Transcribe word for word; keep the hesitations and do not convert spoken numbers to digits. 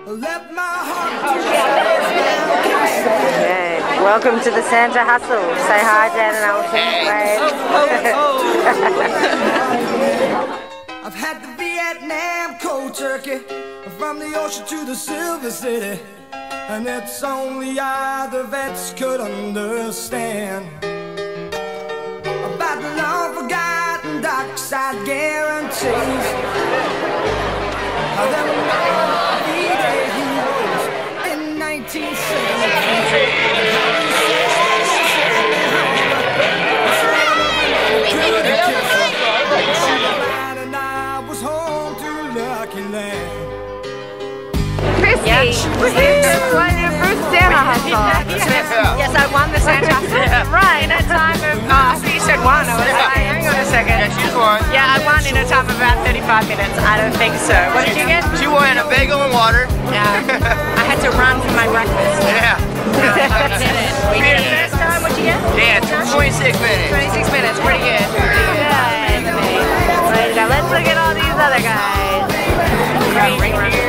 Let my heart Okay. Welcome to the Santa Hustle. Say hi, Jan and Alton. oh, oh, oh. I've had the Vietnam cold turkey, from the ocean to the Silver City, and it's only I the vets could understand about the long forgotten dark side guarantees. There were no V-Day heroes in nineteen seventy. And I was home to Lucky Land. Christy, you won your first Santa Hustle. Yes, I won the Santa Hustle. Right, in a time of, oh, I think you said one. I was like, hang on a second. Yeah, she's won. Yeah, I won in a time of about thirty-five minutes. I don't think so. What did you get? She won a bagel and water. Yeah. I had to run for my breakfast. Yeah. We did it. We did it. First time, what'd you get? Yeah, twenty-six minutes. twenty-six minutes, pretty good. Pretty good. Let's look at all these other guys. Reindeer.